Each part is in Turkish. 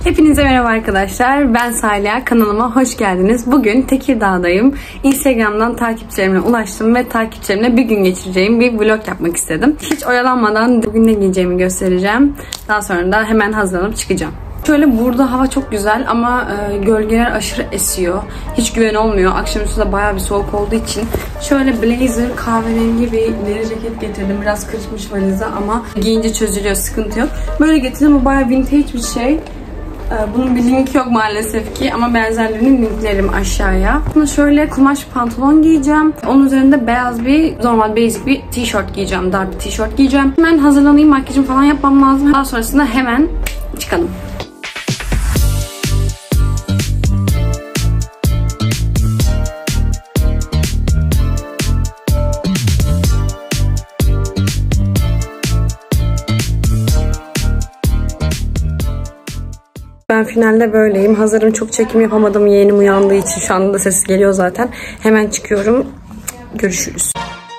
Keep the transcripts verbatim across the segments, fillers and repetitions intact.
Hepinize merhaba arkadaşlar. Ben Salih. Kanalıma hoş geldiniz. Bugün Tekirdağ'dayım. Instagram'dan takipçilerime ulaştım ve takipçilerimle bir gün geçireceğim bir vlog yapmak istedim. Hiç oyalanmadan bugün ne giyeceğimi göstereceğim. Daha sonra da hemen hazırlanıp çıkacağım. Şöyle burada hava çok güzel ama e, gölgeler aşırı esiyor. Hiç güven olmuyor. Akşamüstü de bayağı bir soğuk olduğu için şöyle blazer kahverengi bir deri ceket getirdim. Biraz kırışmış valize ama giyince çözülüyor, sıkıntı yok. Böyle getirdim, bu bayağı vintage bir şey. Bunun bir linki yok maalesef ki ama benzerlerini linklerim aşağıya. Bunu şöyle kumaş pantolon giyeceğim. Onun üzerinde beyaz bir normal basic bir tişört giyeceğim. Dar bir tişört giyeceğim. Hemen hazırlanayım, makyajımı falan yapmam lazım. Daha sonrasında hemen çıkalım. Ben finalde böyleyim. Hazırım. Çok çekim yapamadım. Yeğenim uyandığı için. Şu anda da sesi geliyor zaten. Hemen çıkıyorum. Görüşürüz.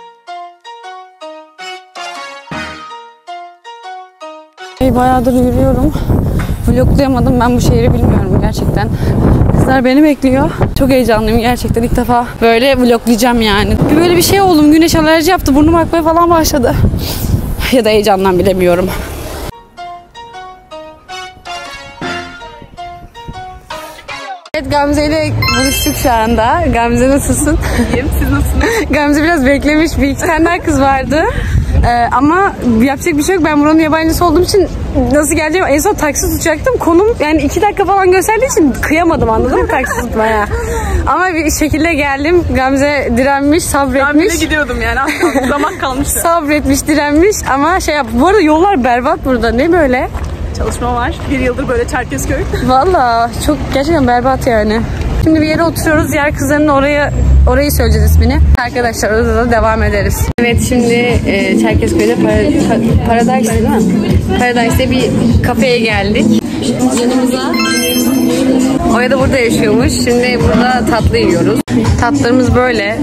Bayağıdır yürüyorum. Vloglayamadım. Ben bu şehri bilmiyorum gerçekten. Kızlar beni bekliyor. Çok heyecanlıyım gerçekten. İlk defa böyle vloglayacağım yani. Bir böyle bir şey oldum. Güneş alerji yaptı. Burnum akmaya falan başladı. Ya da heyecandan bilemiyorum. Evet, Gamze ile buluştuk şu anda. Gamze nasılsın? İyiyim, siz nasılsınız? Gamze biraz beklemiş, bir iki tane daha kız vardı. Ee, ama yapacak bir şey yok. Ben buranın yabancısı olduğum için nasıl geleceğim? En son taksi tutacaktım. Konum yani iki dakika falan gösterdiği için kıyamadım, anladın mı taksi tutmaya? Ama bir şekilde geldim. Gamze direnmiş, sabretmiş. Ben bile gidiyordum yani. Zaman kalmıştı. Sabretmiş, direnmiş ama şey yap. Bu arada yollar berbat burada. Ne böyle? Çalışma var. Bir yıldır böyle Çerkezköy. Valla çok gerçekten berbat yani. Şimdi bir yere oturuyoruz. Diğer kızların oraya orayı söyleyeceğiz ismini. Arkadaşlar orada da devam ederiz. Evet, şimdi e, Çerkezköy'de para, Paradise değil mi? Paradise'de bir kafeye geldik. Yanımıza Oya da burada yaşıyormuş. Şimdi burada tatlı yiyoruz. Tatlarımız böyle.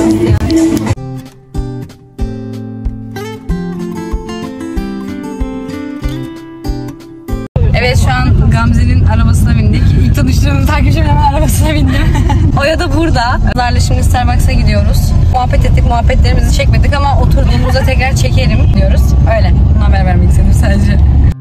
Evet, şu an Gamze'nin arabasına bindik. İlk tanıştığım takipçimin hemen arabasına bindim. Oya da burada. Kızlarla şimdi Starbucks'a gidiyoruz. Muhabbet ettik, muhabbetlerimizi çekmedik ama oturduğumuzda tekrar çekerim diyoruz. Öyle. Bundan haber vermek istedim sadece.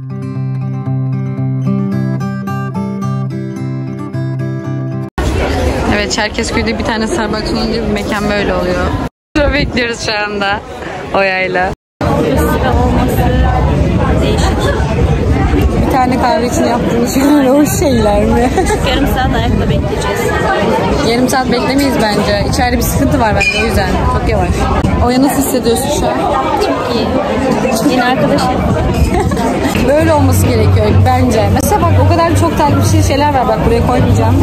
Evet, Çerkezköy'de bir tane Starbucks olunca bir mekan böyle oluyor. Sıra bekliyoruz şu anda Oya'yla. Sıra olması değişik. Bir tane kahve için yaptığımız şeyler o şeyler mi? Yarım saat ayakta bekleyeceğiz. Yarım saat beklemeyiz bence. İçeride bir sıkıntı var bence, o yüzden. Çok yavaş. Oya, nasıl hissediyorsun şu an? Çok iyi. Yeni arkadaşım. Böyle olması gerekiyor bence. Mesela bak, o kadar çok takipçili şeyler var. Bak, buraya koymayacağım.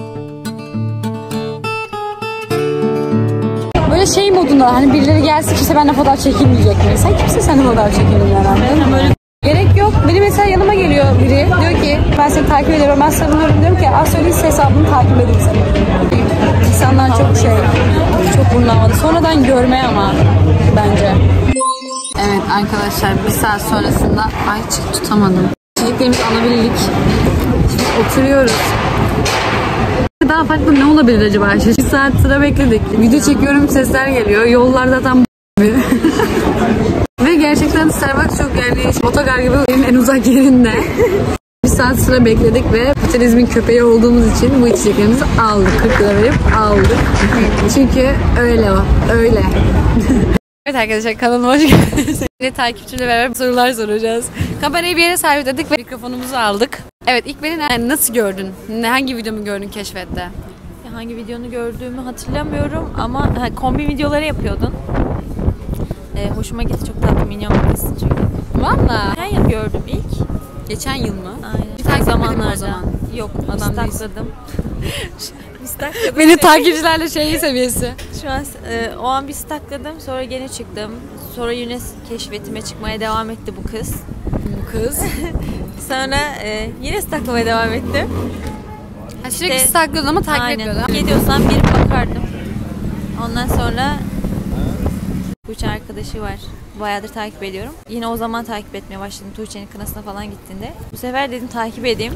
Böyle şey modunda, hani birileri gelsin, kimse benimle fotoğraf çekilmeyecek mi? Sen kimsin, seninle fotoğraf çekelim yani? Böyle gerek yok. Benim mesela yanıma geliyor biri. Diyor ki ben seni takip ediyorum, ben sarılıyorum. Diyorum ki az söyleyeyim, hesabını takip edeyim seni. İnsanlar çok şey, çok burnlamadı. Sonradan görmeye ama bence. Evet arkadaşlar, bir saat sonrasında ay çık tutamadım. Çocuklarımızı alabildik. Şimdi oturuyoruz. Daha farklı ne olabilir acaba? Bir saat sıra bekledik. Video çekiyorum, sesler geliyor. Yollar zaten gibi. Ve gerçekten Starbucks çok yani otogar gibi en uzak yerinde. Bir saat sıra bekledik ve kapitalizmin köpeği olduğumuz için bu içeceklerimizi aldık. kırk lira verip aldık. Çünkü öyle o. Öyle. Evet arkadaşlar, kanalıma hoş geldiniz. Yine takipçiyle beraber sorular soracağız. Kamerayı bir yere sabitledik ve mikrofonumuzu aldık. Evet, ilk beni yani nasıl gördün? Hangi videomu gördün keşfette? Hangi videonu gördüğümü hatırlamıyorum ama ha, kombin videoları yapıyordun. Ee, hoşuma gitti, çok tatlı, minyon bir kızsın çünkü. Valla. Geçen yıl gördüm ilk. Geçen yıl mı? Aynen. Bir takip zamanlarda. O zaman. Yok, Adam istakladım. istakladım. Beni takipçilerle şey seviyesi. Şu an e, o an bir istakladım, sonra gene çıktım. Sonra yine keşfetime çıkmaya devam etti bu kız. Bu kız. Sonra e, yine istaklamaya devam ettim. Ha, sürekli işte, istaklıyordun ama takip aynen. ediyordun. Gidiyorsam bir bakardım. Ondan sonra Tuğçe arkadaşı var. Bayağıdır takip ediyorum. Yine o zaman takip etmeye başladım. Tuğçe'nin kınasına falan gittiğinde. Bu sefer dedim takip edeyim.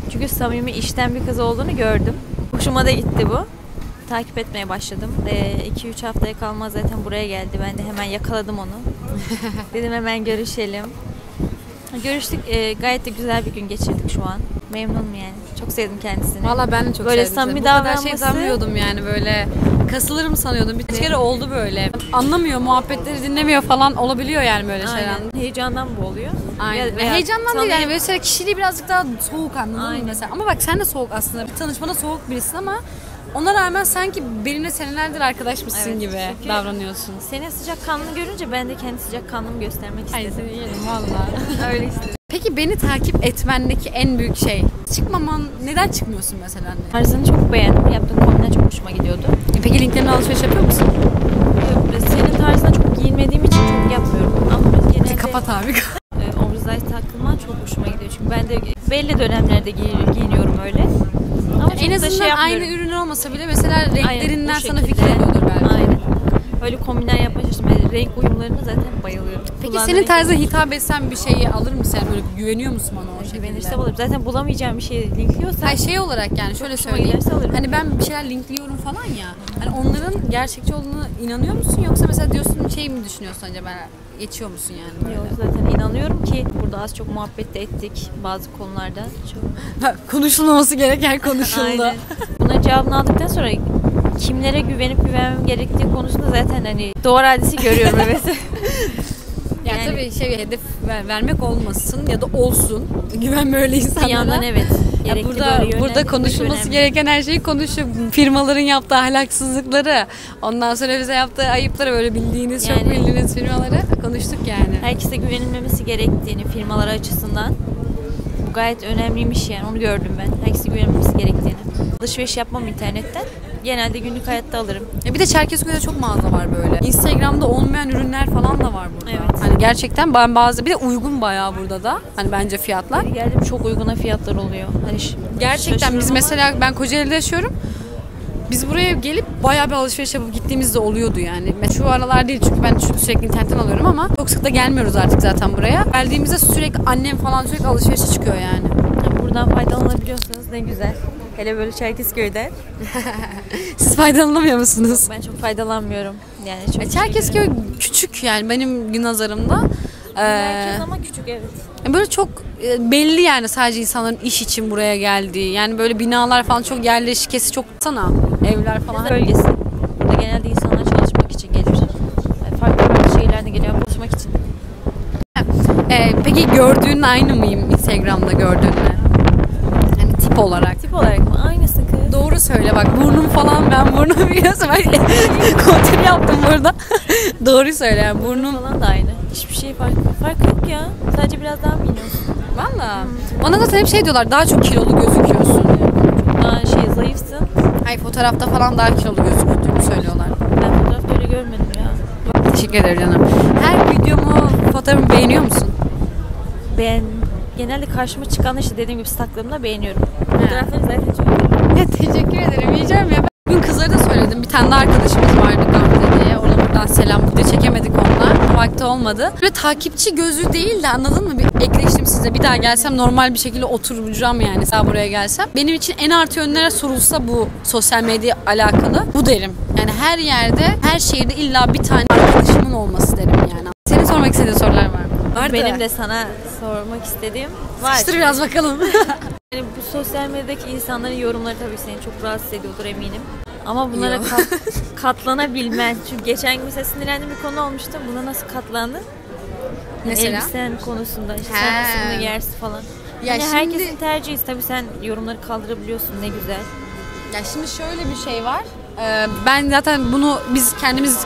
Çünkü samimi, işten bir kız olduğunu gördüm. Hoşuma da gitti bu. Takip etmeye başladım. iki üç haftaya kalmaz zaten buraya geldi. Ben de hemen yakaladım onu. Dedim hemen görüşelim. Görüştük. E, gayet de güzel bir gün geçirdik şu an. Memnunum yani. Çok sevdim kendisini. Valla ben de çok böyle sevdim. Samimi bu kadar davranması... şey sanmıyordum yani böyle. Kasılırım sanıyordum. Bir kere oldu böyle. Anlamıyor, muhabbetleri dinlemiyor falan olabiliyor yani böyle şeyler. Aynen. Heyecandan bu oluyor. Aynen. Veya Heyecandan tanıyıp... değil yani mesela kişiliği birazcık daha soğuk, anladın Aynen. mı mesela? Ama bak sen de soğuk aslında. Bir tanışmada soğuk birisin ama ona rağmen sanki benimle senelerdir arkadaşmışsın Evet, gibi çünkü davranıyorsun. Senin sıcakkanlılığını görünce ben de kendi sıcakkanlılığımı göstermek istedim. Ay seni yerim valla. Öyle istedim. Peki beni takip etmendeki en büyük şey, çıkmaman, neden çıkmıyorsun mesela? Tarzını çok beğendim. Yaptığın kombinler çok hoşuma gidiyordu. E peki linklerini alışveriş yapıyor musun? Senin tarzına çok giyinmediğim için çok yapmıyorum. Ama genelde... Kapat abi. E, oversize takılman çok hoşuma gidiyor. Çünkü ben de belli dönemlerde giy- giyiniyorum öyle. Ama En azından şey aynı ürün olmasa bile mesela renklerinden Aynen, sana şekilde. fikir veriyordur belki. Aynen. Öyle kombinler yapmaya çalıştım. Yani renk uyumlarına zaten bayılıyorum. Peki Kullandığım senin renk- tarzına hitap etsen bir şeyi alır mısın? Yani böyle güveniyor musun bana o şekilde? Güvenirsem alırım. Zaten bulamayacağım bir şeyi linkliyorsan. Hayır şey olarak yani şöyle hoşuma söyleyeyim. giderse alırım. Hani ben bir şeyler linkliyorum falan ya. Hani onların gerçekçi olduğunu inanıyor musun? Yoksa mesela diyorsun şey mi düşünüyorsun acaba? Geçiyor musun yani böyle? Yok, zaten inanıyorum ki burada az çok muhabbet de ettik bazı konularda. Çok... Konuşulmaması gereken konuşuldu. Aynen. Bunların cevabını aldıktan sonra kimlere güvenip güvenmem gerektiği konusunda zaten hani doğru adresi görüyorum evet. Ya Yani- tabii şey hedef ver- vermek olmasın ya da olsun. Güvenme öyle insanlara. Bir yandan evet. Ya Gerekli burada böyle burada yönlendirmek konuşulması önemli. gereken her şeyi konuşup firmaların yaptığı ahlaksızlıkları, ondan sonra bize yaptığı ayıpları, böyle bildiğiniz çok Yani- bildiğiniz firmaları konuştuk yani. Herkese güvenilmemesi gerektiğini firmalar açısından bu gayet önemliymiş yani onu gördüm ben. Herkese güvenilmemesi gerektiğini. Alışveriş yapmam internetten. Genelde günlük hayatta alırım. Ya bir de Çerkezköy'de çok mağaza var böyle. Instagram'da olmayan ürünler falan da var burada. Evet. Hani gerçekten ben bazı bir de uygun bayağı burada da. Hani bence fiyatlar. Geldim çok uyguna fiyatlar oluyor. Hani ş- Gerçekten biz şaşırıyorum mesela ben Kocaeli'de yaşıyorum. Biz buraya gelip bayağı bir alışveriş yapıp gittiğimizde oluyordu yani. Şu aralar değil çünkü ben sü- sürekli internetten alıyorum ama çok sık da gelmiyoruz artık zaten buraya. Geldiğimizde sürekli annem falan sürekli alışverişe çıkıyor yani. ama buradan faydalanabiliyorsunuz ne güzel. Hele böyle Çerkezköy'de. Siz faydalanamıyor musunuz? Ben çok faydalanmıyorum. Yani çok E, Çerkezköy küçük yani benim nazarımda. Ee, Merkez ama küçük evet. böyle çok e, belli yani sadece insanların iş için buraya geldiği. Yani böyle binalar falan çok yerleşkesi çok sana evler falan. Bölgesi. Burada genelde insanlar çalışmak için gelir. Yani farklı farklı şehirlerde geliyor çalışmak için. Ee, peki gördüğün aynı mıyım Instagram'da gördüğünle? Yani tip olarak. Tip olarak mı? Aynısı kız. Doğru söyle bak, burnum falan, ben burnumu biliyorsun ben kontrol yaptım burada. Doğru söyle yani burnum. Falan da aynı. Hiçbir şey fark, fark yok ya. Sadece biraz daha mı iniyorsun? Valla. Bana zaten hep şey diyorlar, daha çok kilolu gözüküyorsun. Daha şey zayıfsın. Hayır, fotoğrafta falan daha kilolu gözüktüğünü söylüyorlar. Ben fotoğrafta öyle görmedim ya. Teşekkür ederim canım. Her videomu, fotoğrafımı beğeniyor musun? Ben genelde karşıma çıkan işte dediğim gibi staklarımda beğeniyorum. Fotoğrafları zaten çok iyi. Ya teşekkür ederim. Yiyeceğim ya. Bugün kızlara da söyledim. Bir tane daha arkadaşımız vardı Gamze diye. Ona buradan selam. Video çekemedik onunla. Vakti olmadı. Böyle takipçi gözü değil de, anladın mı? Bir ekleştim size. Bir daha gelsem normal bir şekilde oturacağım yani. Daha buraya gelsem. Benim için en artı yönlere sorulsa bu sosyal medya alakalı. Bu derim. Yani her yerde, her şehirde illa bir tane arkadaşımın olması derim yani. Senin sormak istediğin sorular var mı? Vardı. Benim de sana sormak istediğim var. Sıkıştır biraz bakalım. Yani bu sosyal medyadaki insanların yorumları tabii seni çok rahatsız ediyordur eminim. Ama bunlara Yok. kat, katlanabilmen. Çünkü geçen gün mesela sinirlendiğim bir konu olmuştu. Buna nasıl katlandın? Mesela? Elbisen konusunda. İşte He. sen nasıl bunu giyersin falan. Ya Yani şimdi- herkesin tercihi. Tabii sen yorumları kaldırabiliyorsun. Ne güzel. Ya şimdi şöyle bir şey var. Ee, ben zaten bunu biz kendimiz,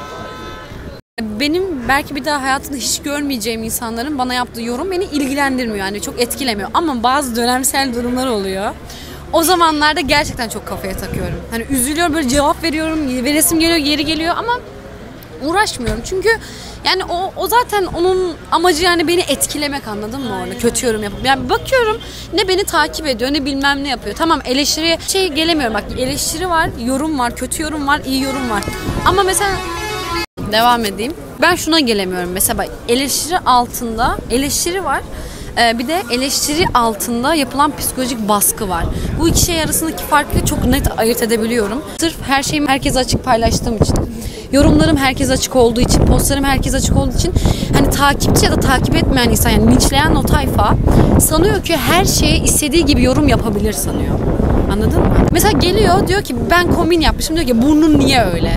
benim belki bir daha hayatımda hiç görmeyeceğim insanların bana yaptığı yorum beni ilgilendirmiyor. Yani çok etkilemiyor. Ama bazı dönemsel durumlar oluyor. O zamanlarda gerçekten çok kafaya takıyorum. Hani üzülüyorum, böyle cevap veriyorum, veresim geliyor, geri geliyor ama uğraşmıyorum. Çünkü yani o, o zaten onun amacı yani beni etkilemek, anladın mı orada? Kötü yorum yapıp. Yani bakıyorum ne beni takip ediyor ne bilmem ne yapıyor. Tamam, eleştiriye şey gelemiyorum. Bak, eleştiri var, yorum var, kötü yorum var, iyi yorum var. Ama mesela devam edeyim. Ben şuna gelemiyorum. Mesela bak, eleştiri altında eleştiri var. Ee, bir de eleştiri altında yapılan psikolojik baskı var. Bu iki şey arasındaki farkı çok net ayırt edebiliyorum. Sırf her şeyimi herkese açık paylaştığım için, yorumlarım herkese açık olduğu için, postlarım herkese açık olduğu için hani takipçi ya da takip etmeyen insan, yani linçleyen o tayfa sanıyor ki her şeye istediği gibi yorum yapabilir sanıyor. Anladın mı? Mesela geliyor diyor ki ben kombin yapmışım, diyor ki burnun niye öyle?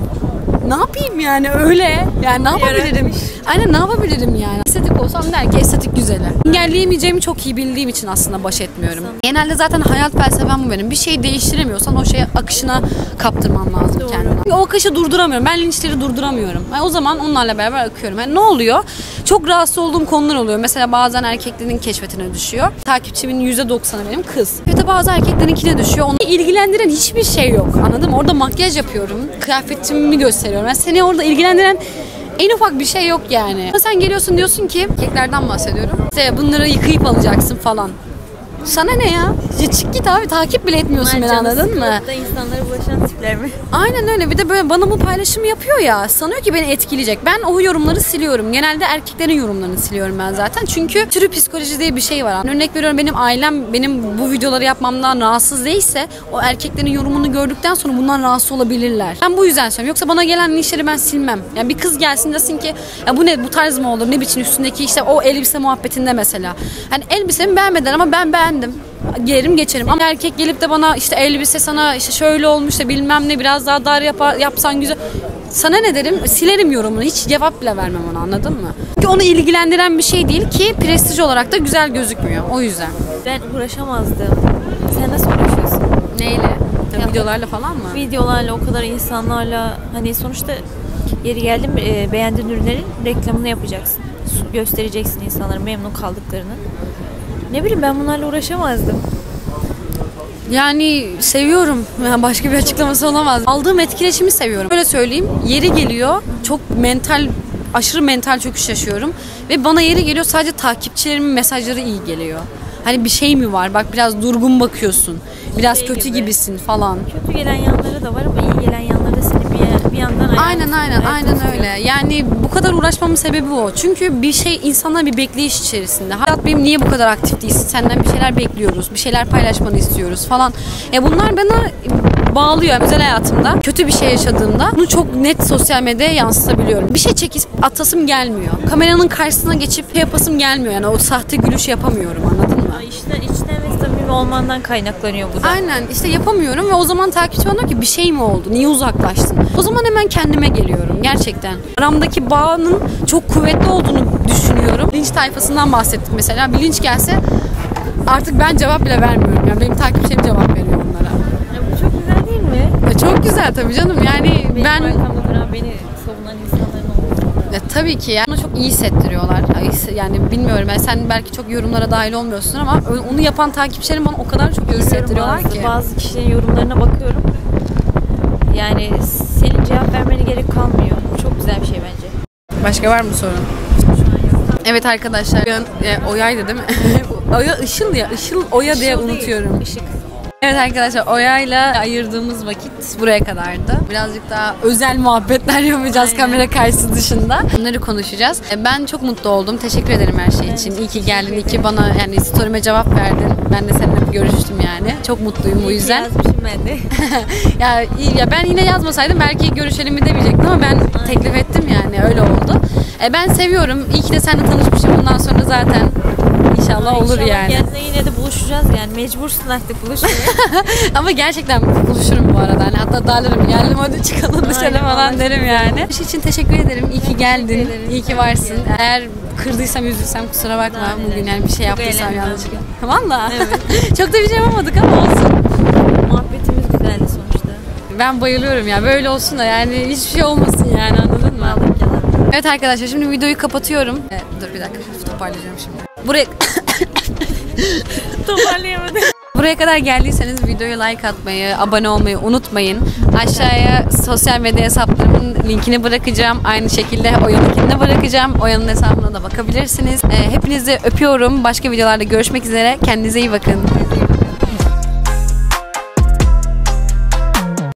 Ne yapayım yani öyle? Yani ne yapabilirim? Aynen ne yapabilirim yani? Estetik olsam der ki estetik güzeli. Engelleyemeyeceğimi çok iyi bildiğim için aslında baş etmiyorum. Genelde zaten hayat felsefem bu benim. Bir şeyi değiştiremiyorsan o şeye akışına kaptırman lazım Doğru. kendine. O akışı durduramıyorum. Ben linçleri durduramıyorum. Yani o zaman onlarla beraber akıyorum. Yani ne oluyor? Çok rahatsız olduğum konular oluyor. Mesela bazen erkeklerin keşfetine düşüyor. Takipçimin yüzde doksanı benim kız. Ya da bazı erkeklerinkine düşüyor. Onu ilgilendiren hiçbir şey yok. Anladın mı? Orada makyaj yapıyorum. Kıyafetimi gösteriyorum. Yani seni orada ilgilendiren en ufak bir şey yok yani. Sen geliyorsun diyorsun ki, erkeklerden bahsediyorum. İşte bunları yıkayıp alacaksın falan. Sana ne ya? Ya çık git abi, takip bile etmiyorsun beni, anladın mı? İnsanlara bulaşan tipler mi? Aynen öyle. Bir de böyle bana bu paylaşımı yapıyor ya. Sanıyor ki beni etkileyecek. Ben o yorumları siliyorum. Genelde erkeklerin yorumlarını siliyorum ben zaten. Çünkü sürü psikoloji diye bir şey var. Örnek veriyorum, benim ailem benim bu videoları yapmamdan rahatsız değilse o erkeklerin yorumunu gördükten sonra bundan rahatsız olabilirler. Ben bu yüzden söylüyorum. Yoksa bana gelen linçleri ben silmem. Yani bir kız gelsin desin ki ya bu ne, bu tarz mı olur? Ne biçim üstündeki işte o elbise muhabbetinde mesela. Hani elbisemi beğenmediler ama ben beğendim. Gelirim geçerim. Ama erkek gelip de bana işte elbise sana işte şöyle olmuş da bilmem ne biraz daha dar yapar, yapsan güzel. Sana ne derim? Silerim yorumunu. Hiç cevap bile vermem ona, anladın mı? Çünkü onu ilgilendiren bir şey değil ki prestij olarak da güzel gözükmüyor. O yüzden. Ben uğraşamazdım. Sen nasıl uğraşıyorsun? Neyle? Ya, videolarla falan mı? Videolarla, o kadar insanlarla, hani sonuçta yeri geldim e, beğendiğin ürünlerin reklamını yapacaksın. Göstereceksin insanlara memnun kaldıklarını. Ne bileyim, ben bunlarla uğraşamazdım. Yani seviyorum. Yani başka bir açıklaması olamaz. Aldığım etkileşimi seviyorum. Öyle söyleyeyim. Yeri geliyor. Çok mental, aşırı mental çöküş yaşıyorum. Ve bana yeri geliyor sadece takipçilerimin mesajları iyi geliyor. Hani bir şey mi var? Bak biraz durgun bakıyorsun. Biraz şey kötü gibi. gibisin falan. Kötü gelen yanları da var ama iyi gelen yanları da seni bir, bir yandan ayağını Aynen aynen aynen öyle. Yani bu kadar uğraşmamın sebebi o. Çünkü bir şey, insanlar bir bekleyiş içerisinde. Hayat benim niye bu kadar aktif değilsin? Senden bir şeyler bekliyoruz. Bir şeyler paylaşmanı istiyoruz falan. Ya bunlar bana bağlıyor özel hayatımda. Kötü bir şey yaşadığımda bunu çok net sosyal medyaya yansıtabiliyorum. Bir şey çekip atasım gelmiyor. Kameranın karşısına geçip yapasım gelmiyor. Yani o sahte gülüş yapamıyorum, anladın mı? İçten, içten ve samimi olmandan kaynaklanıyor bu da. Aynen, işte yapamıyorum ve o zaman takipçi bana diyor ki bir şey mi oldu? Niye uzaklaştın? O zaman hemen kendime geliyorum gerçekten. Aramdaki bağının çok kuvvetli olduğunu düşünüyorum. Linç tayfasından bahsettik mesela. Bir linç gelse artık ben cevap bile vermiyorum. Yani benim takipçilerim cevap veriyor onlara. Ya bu çok güzel değil mi? Ya çok güzel tabii canım. Yani benim ben... arkamda beni savunan insanların olması. Ya tabii ki yani. Onu çok iyi hissettiriyorlar. Yani bilmiyorum, yani sen belki çok yorumlara dahil olmuyorsun ama onu yapan takipçilerim bana o kadar çok iyi hissettiriyorlar bazı, ki. Bazı kişilerin yorumlarına bakıyorum. Yani senin cevap vermene gerek kalmıyor. Çok güzel bir şey bence. Başka var mı sorun? Evet arkadaşlar, e, Oya'ydı değil mi? Oya Işıl ya, Işıl Oya Işıl diye unutuyorum. Değil, Işık. Evet arkadaşlar, Oya'yla ayırdığımız vakit buraya kadardı. Birazcık daha özel muhabbetler yapacağız. Aynen. Kamera karşısı dışında. Bunları konuşacağız. Ben çok mutlu oldum. Teşekkür ederim her şey için. Evet, iyi ki geldin, iyi ki bana yani story'me cevap verdin. Ben de seninle görüştüm yani. Çok mutluyum bu yüzden. İyi ki yazmışım ben de. ya, ya ben yine yazmasaydım belki görüşelim mi demeyecektim ama ben Aynen. teklif ettim yani, öyle oldu. E, ben seviyorum. İyi ki de seninle tanışmışım. Bundan sonra zaten İnşallah Aa, olur inşallah yani. İnşallah yine de buluşacağız yani. Mecbursun artık buluşmaya. Ama gerçekten buluşurum bu arada. Yani hatta darlarım. Geldim hadi çıkalım dışarı falan derim yani. Bu için teşekkür ederim. İyi ki geldin. İyi ki varsın. Eğer kırdıysam, üzülsem kusura bakma. Aynen. Bugün yani bir şey yaptıysam yanlışlıkla. Valla. Evet. Çok da bir şey yapamadık ama olsun. Muhabbetimiz güzeldi sonuçta. Ben bayılıyorum ya. Böyle olsun da yani hiçbir şey olmasın yani, anladın mı? Evet arkadaşlar, şimdi videoyu kapatıyorum. Ee, dur bir dakika, toparlayacağım şimdi. Buraya toparlayamadım. Buraya kadar geldiyseniz videoya like atmayı, abone olmayı unutmayın. Aşağıya sosyal medya hesaplarımın linkini bırakacağım. Aynı şekilde Oya'nınkini de bırakacağım. Oya'nın hesabına da bakabilirsiniz. Ee, hepinizi öpüyorum. Başka videolarda görüşmek üzere. Kendinize iyi bakın.